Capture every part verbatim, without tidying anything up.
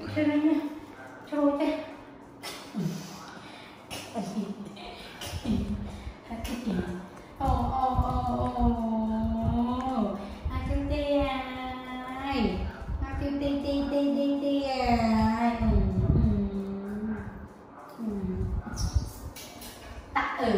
chơi đây nha, chơi đây. Ô ô ô ô, ai kêu tê ai, ai kêu tê tê tê tê tê ai. Tạ ừ,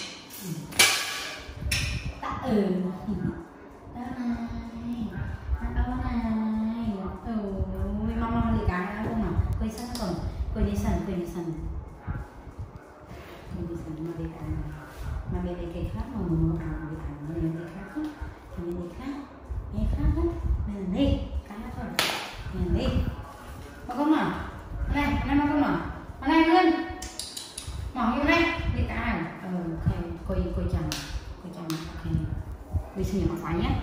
tạ ừ. Đó này, đó này, ôi mama đi cái đó luôn mà, quay sang rồi, quay đi sân, quay đi sân, quay đi sân mà đi cái này, mà bên đây cái khác mà mình muốn ăn đi ăn, bên đây khác á, thì bên đây khác, bên khác á, bên đây cái khác thôi, bên đây, mà không nào, này, này mà không nào, này luôn, mỏng như này, đi cái, ờ, ok, quay quay chồng, quay chồng, ok. Đi xin nhỏ phải nhé.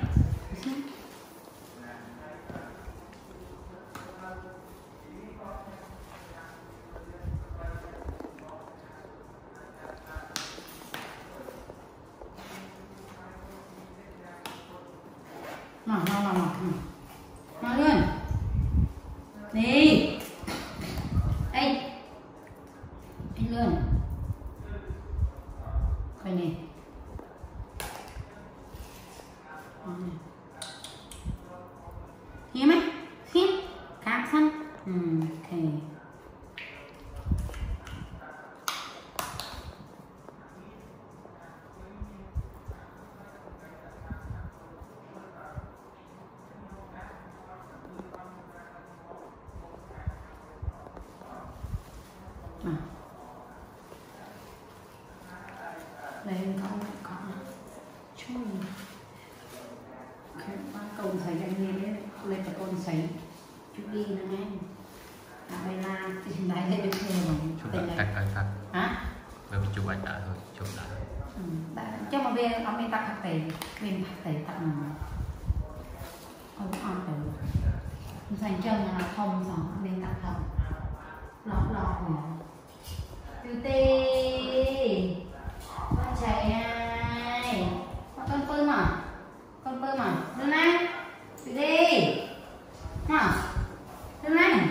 Nào, nào, nào, nào. Nào luôn. Đi. Đây. Anh luôn. Coi nè. Hiếm ấy, hiếm, cá xanh, ừ, ok. À. Đây có có chui. Con thấy anh nghe đấy, lên cả con thấy chút đi nữa nghe. À đây là cái này đây được nghe rồi. Chụp lại cắt cắt cắt. Hả? Rồi mình chụp ảnh đã thôi, chụp đã. Ừ, đã cho mà về ông ấy tặng hạt tề, bên hạt tề tặng mà. Ông ăn từ. Dành chân là không rồi, bên tặng không. Lọt lọt nè. Từ tê. Con chạy ai? Con pơm à? Con pơm à? Đưa này. Đi đi. Hả? Đưa này.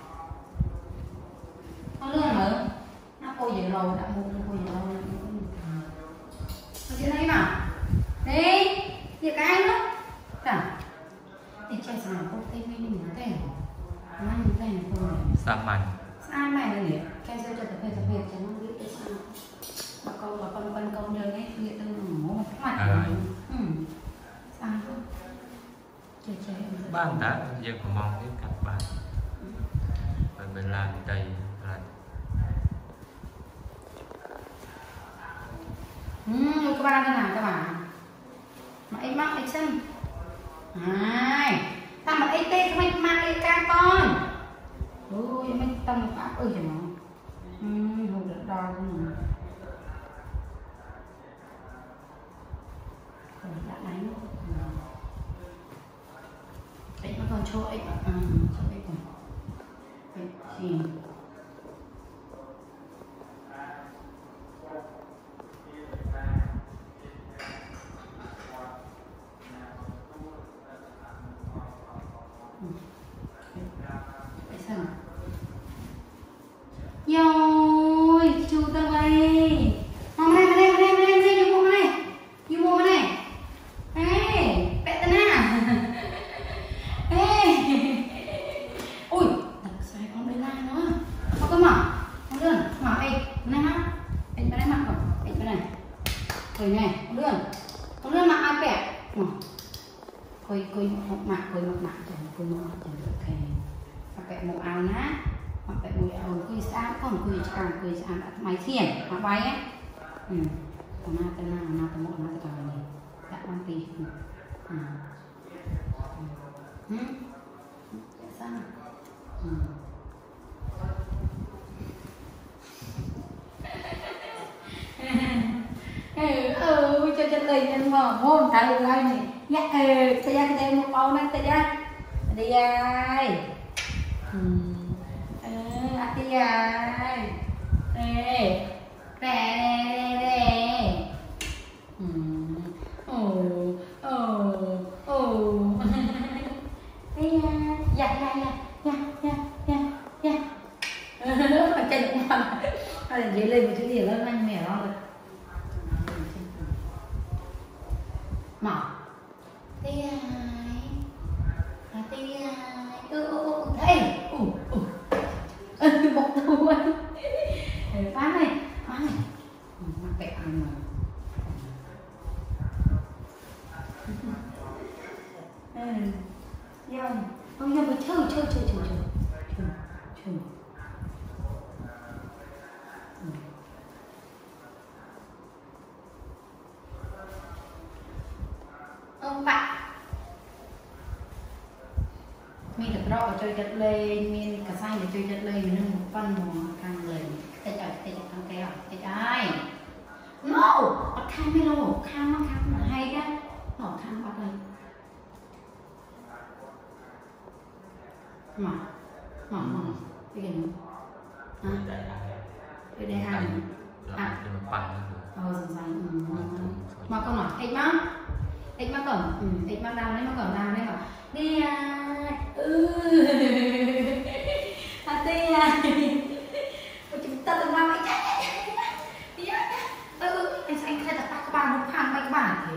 Con lươn mở. Nó cô vậy rồi, đã mua cô vậy rồi. Con chuyện này mà. Đi. Đi cái nữa. Cả. Đi chạy sao cô tê mê đi nhớ tên. Nó như tên này cô này. Sang mảnh. Sang mảnh là nhỉ? Cái dây cho tập về tập về cho nó biết cái sao. Bà câu bà con con công nhân ấy, nghĩa tư ngủ một mặt. À, ừ. Sao không? Chơi chơi Ban đã dân của mong đến các bạn. Rồi mình làm đầy là ừ, các bạn đang làm các bạn. Mà em mắc em xem. Này, ta mà ê tê không anh mang ê ca con. Ôi, em tâm pháp ơi trời mà. Ừ, hồi được đo luôn rồi. Rồi đã đánh. Ấy nó còn cho ấy à, cho ấy còn. Ấy gì? Rồi, chú ta đây. Mama đây, đây, đây, đây, đây, vô mua này. Vô mua này. Ê, bẹ tên à. Ê. Ui, thật sai con đây lại nữa. Có cơ mà. Con lươn, mở ê, này ha. Ê, bên này mặc rồi. Ê, bên này. Rồi này, con lươn. Con lươn mặc ai bẹ. Mở. Coi, coi một mặt, coi một mặt. Coi một mặt, ok. Mặc bẹ một áo ná. Mặc bẹ mùi áo cười sáng, không cười càng cười sáng máy thiền, mặc bay ấy. Ừ. Còn nào tên nào, nào tên một, nào tên nào này. Đã quan tì. Ừ. Ừ. Ừ. Tại sao? Ừ. Ừ, ừ, cho chân lời nhân mở môn thầy lại này. Dạ, ừ, thầy ra cái đây một bao này, thầy ra. Đi ai. Ừ. Ati ai. Ê. Nè nè nè. Ừ. Ồ. Ồ. Ồ. Ê, dạ dạ dạ. Dạ dạ dạ. hay là dễ lên một chút gì đó anh mẹ đó rồi mở tia ai tia ai ừ ừ thấy ừ ừ bọc đầu anh bán này bán này mặc kệ ăn mà Rồi, ông nhầm chơi chơi chơi chơi chơi chơi chơi ông bạn mình được rõ chơi chật lên mình cả sai để chơi chật lên mình một phân một càng lên tay trời tay trời thằng kéo tay trời no bắt khang mới đâu khang nó khang là hay đó nó khang bắt lên mà mà mà cái gì nữa à cái đây hai à ờ dần dần mà con nói ít má ít má cẩn ít má đau đấy má cẩn đau đấy mà đi à ừ à đi à chúng ta từng làm mấy cái đi á ừ anh anh khai đặt các bạn một hàng mấy bạn thì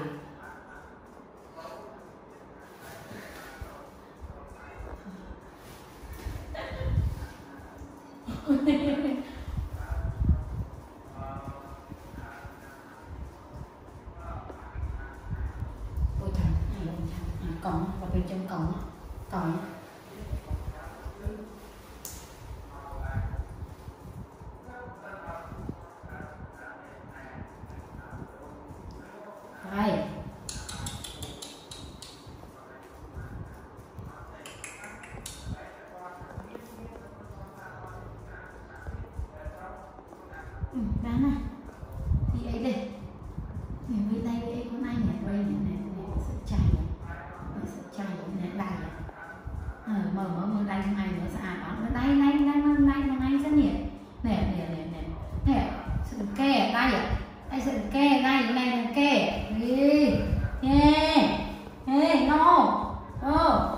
ôi trời này là à, cổng và bên trong cổng cổng đây ừ, bán này đi ấy đây người với đây với con anh này quay này này sợi chày này sợi chày này đầy ờ mở mở mở đây này nó sẽ à bán đây đây đây đây đây đây rất nhiều nè nè nè nè nè sợi kè đây à đây sợi kè đây cái này là kè đi nè nè no ờ